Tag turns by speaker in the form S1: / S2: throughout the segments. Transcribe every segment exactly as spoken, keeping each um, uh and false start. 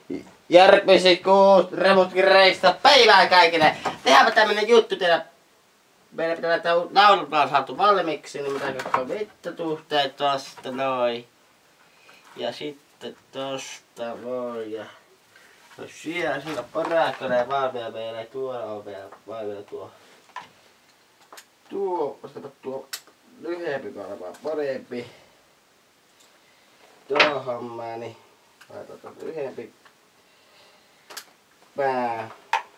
S1: Järpisikuut, remutkireista, päivää kaikille! Tehdäänpä tämmönen juttu teillä. Meillä pitää näitä naulut vaan saatu valmiiksi, niin mitä katsoa mittatuhteet tosta noin. Ja sitten tosta noin. Ja no siellä, siinä porakkonen valmiina meillä, tuolla on vielä valmiina tuo. Tuo, vastapa tuo lyhyempi varmaan parempi. Tuo homma, niin laitetaan tuo lyhyempi pää.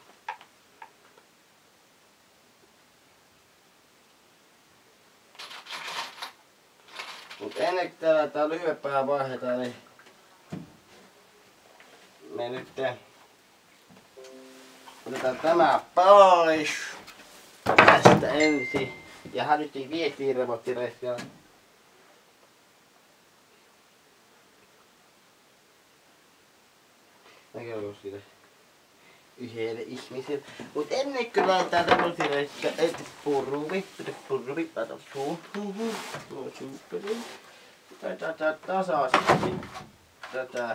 S1: Mut ennen kuin täällä tää lyhyempää vaihdetaan, niin me nyt otetaan tämä pois tästä ensin. Ja hälyttiin vietiin remottireista. Näkyykö siitä yhdelle ihmiselle? Mut ennen kuin laitetaan remottireista, et purruvi, purruvi, laita suuhun, tuo superi. Tätä tasaisesti, tätä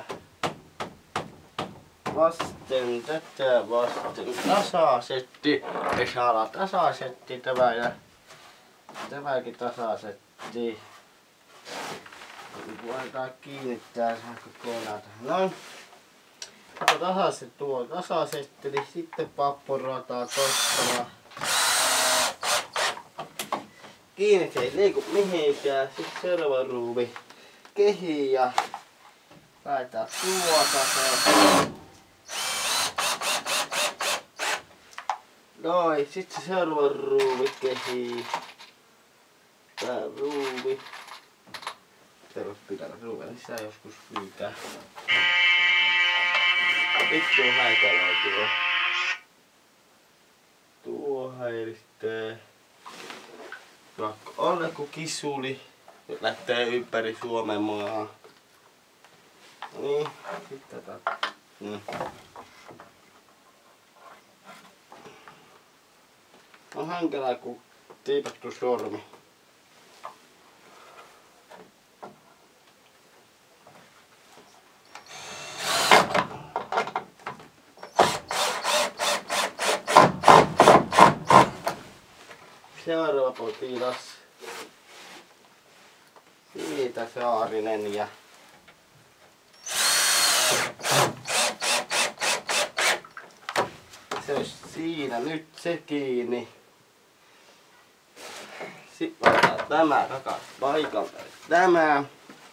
S1: vasten, tätä vasten, tasaisesti, ei saa olla tasaisesti tämä ja tämäkin tasaisesti. Nyt voidaan kiinnittää kokonaan. Noin. Kun tasaisesti tuo tasaisesti, niin sitten pappurataan tosta. Kiinni se ei liiku mihinkään. Sitten seuraava ruuvi kehiin ja laitetaan tuota se. Noin, sitten se seuraava ruuvi kehiin. Tää ruuvi. Terve pitää ruuvia, niin sitä joskus pyytää. Vittu on häikällä tuo. Tuo häiristää. Vaikka on joku kisuli, lähtee ympäri Suomen maa. Niin, sitten tätä. Mm. On hankalaa kun tiipattu sormi. Seuraava potilas. Siitä Saarinen ja se olisi siinä nyt se kiinni. Sitten laitetaan tämä takas paikalta. Tämä.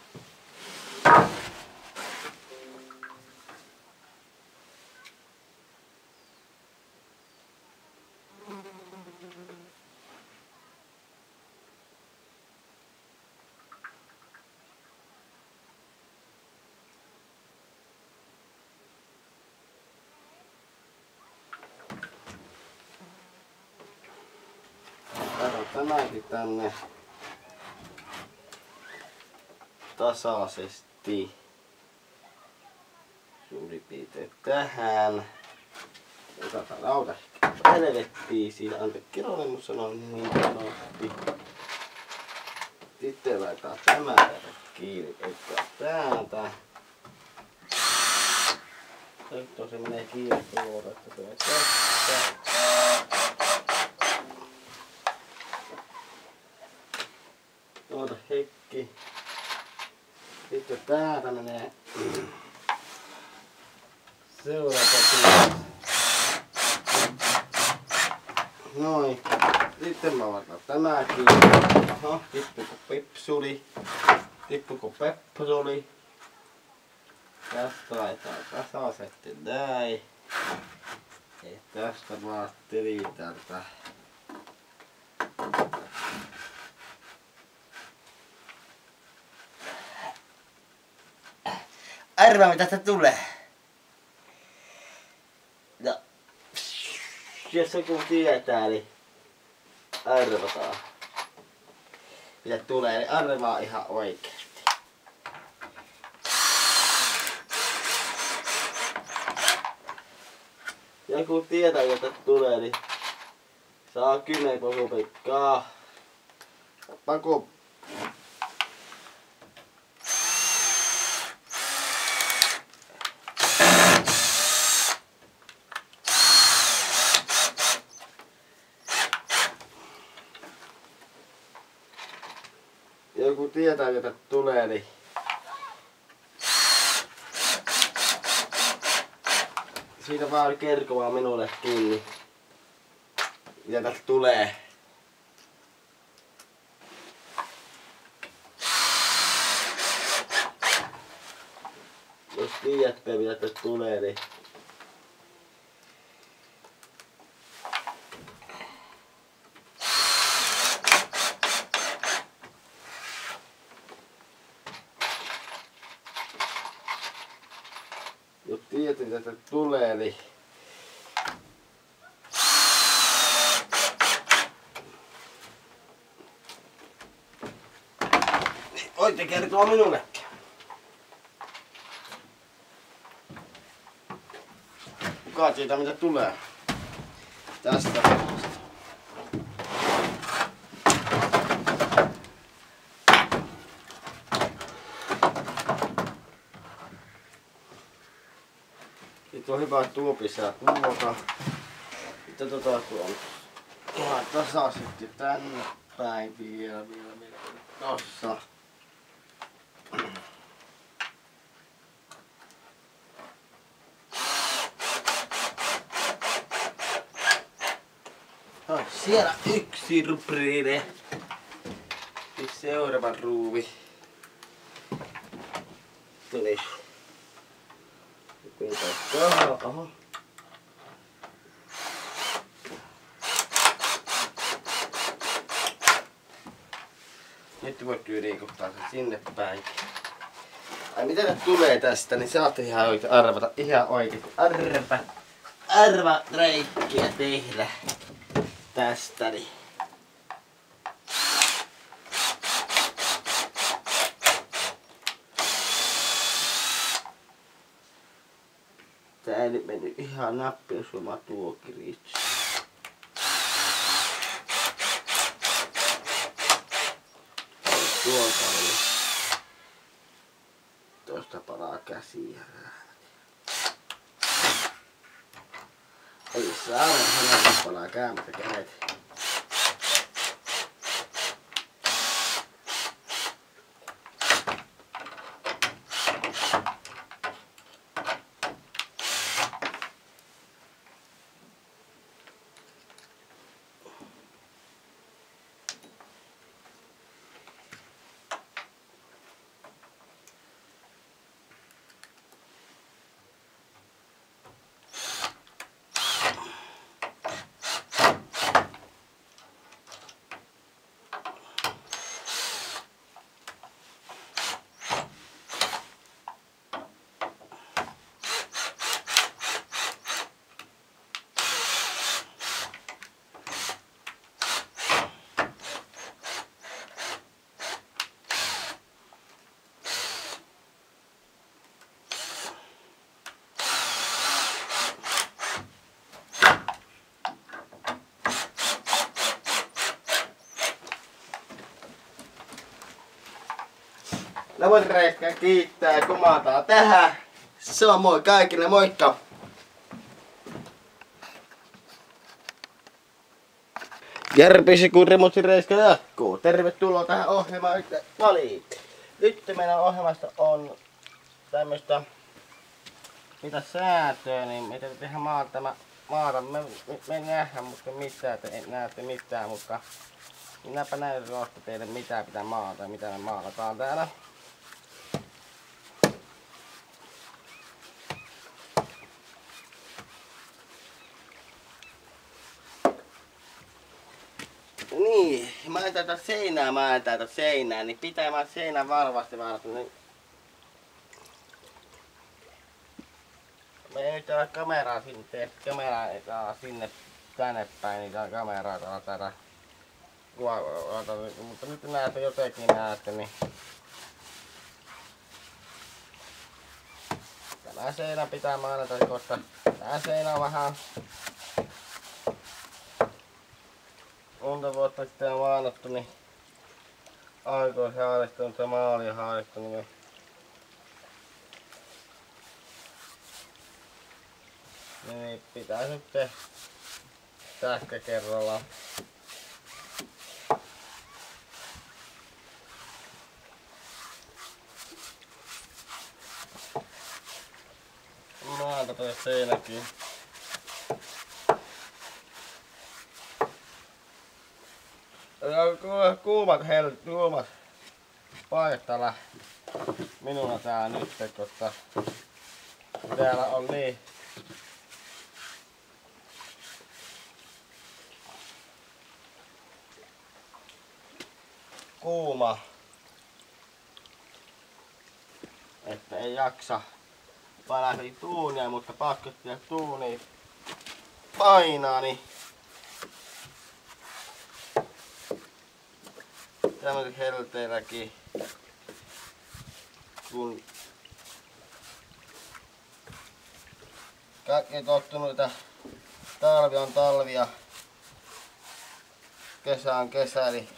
S1: Tämäkin tänne tasaisesti suurin piirtein tähän. Otetaan lauta helvettiin siinä. Antti Kironimus sanoi niin sanotti. Sitten laitetaan tämä kiinni eikä täältä. Nyt se menee kiinni tuolla, että tulee tästä. Tuota hekki. Sitten täältä menee seuraava tuolla. Noin. Sitten mä otan tämäkin. Oho, tippuko pepsuli. Tippuko pepsuli. Tästä laitetaan tasaisesti näin. Ja tästä vaan tilitään tätä. Arvaa mitä tästä tulee. No, jos joku tietää, niin arvataan. Mitä tulee, niin arvaa ihan oikeesti. Joku tietää, mitä tulee, niin saa kymmenen pakupikkaa. Paku. joku tietää, jota tulee, niin siitä vaan kertomaan minulle kiinni, mitä tästä tulee. Jos tiedätte, mitä tästä tulee, niin jos tiedätte, mitä tästä tulee, niin voitte kertoa minullekin. Kuka tietää mitä tulee tästä hommasta. Nyt on hyvä tuopissa tuota. Sitten tota tuon tuolla tasaisesti tänne päin vielä vielä vielä tossa. No, siellä yksi rupriide. Siis seuraava ruuvi. Tuli. Oho, oho. Nyt voit liikuttaa sen sinne päin. Ai mitä nyt tulee tästä, niin saatte ihan oikein arvata. Ihan oikein. Arva. Arva reikkiä tehdä. Tästä niin. Tää ei nyt mennyt ihan nappiin, jos oma tuokin riitsi. Tuolta oli. Tuosta palaa käsiä. Ei saa aina palaa käämättä kädet. Lavonreikä kiittää ja kumataan tähän. Se on moi kaikille, moikka! Järpisi kun remonssireiska jatkuu. Tervetuloa tähän ohjelmaan paliin. Nyt meidän ohjelmasta on tämmöstä mitä säätöä, niin me tehdään maata, maata. Me, me, me ei nähdä mutta mitään, te ei näette mitään, mutta minäpä näytän tuosta teille mitä pitää maata ja mitä me maalataan täällä. Niin, mä en tätä seinää, mä en tätä seinää, niin pitää mä seinää varmasti varmasti. Niin me ei nyt täällä kameraa sinne tee, kameraa sinne tänne päin, niin täällä kameraa täällä täällä kuvata, mutta nyt näette jotenkin näette, niin tämä seinä pitää maalata, koska tää seinä on vähän monta vuotta sitten on maalattu, niin aikois haalistunut ja maali on haalistunut. Niin niin pitää nyt tehdä sähkö kerrallaan. Katsotaan siinäkin. Kuumat hel... kuumat paikat täällä minulla tää nyt, koska täällä on niin kuuma, että ei jaksa painaa tuunia, mutta pakko tehdä tuunia painaa, niin tämmöisellä helteilläkin, kun kaikki on tottunut, että talvi on talvi ja kesä on kesä, niin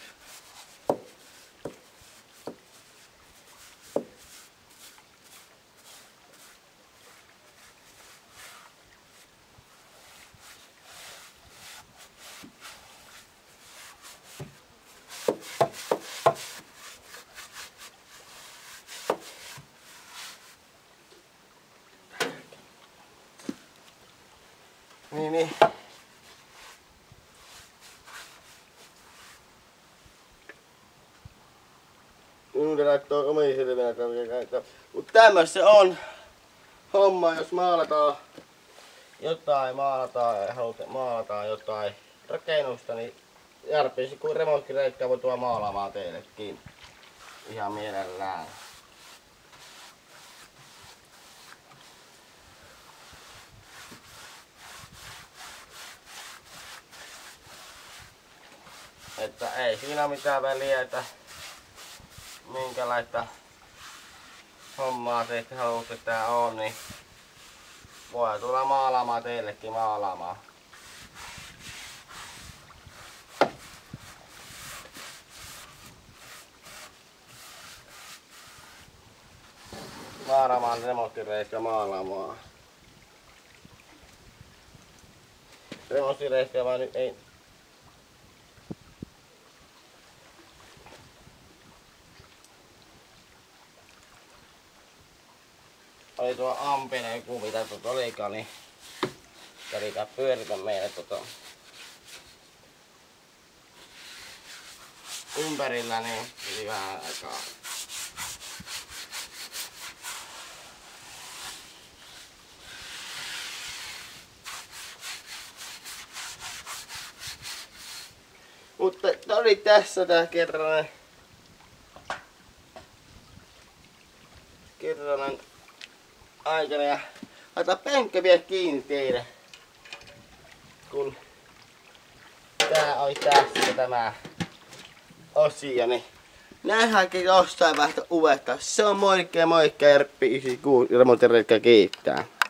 S1: Niin, niin. Minun laittaa omiin silmiä kaikkea. Mut tämmössä se on homma, jos maalataan jotain, maalataan, halutaan maalataan jotain rakennusta, niin järpisi kun remonttireikkaa voi tuoda maalaamaan teillekin. Ihan mielellään. Että ei siinä mitään väliä, että minkälaista hommaa te haluatte tää on, niin voi tulla maalaamaan teillekin maalaamaan. Maalaamaan remonttireikä maalaamaan. Remonttireikä vaan nyt ei. Oli tuo Ampinen joku mitä tuota olikaan, niin kävikään pyöritä meille tota ympärillä, niin piti vähän aikaa. Mutta tää oli tässä tää kerranen kerranen aikana ja laita penkkä vielä kiinni teille, kun tää oli tässä tämä osio, niin nähdäänkin jossain vaiheessa uudestaan. Se on moikka ja moikka, Erppi yhdeksänkymmentäkuusi, Remonttireikkä kiittää.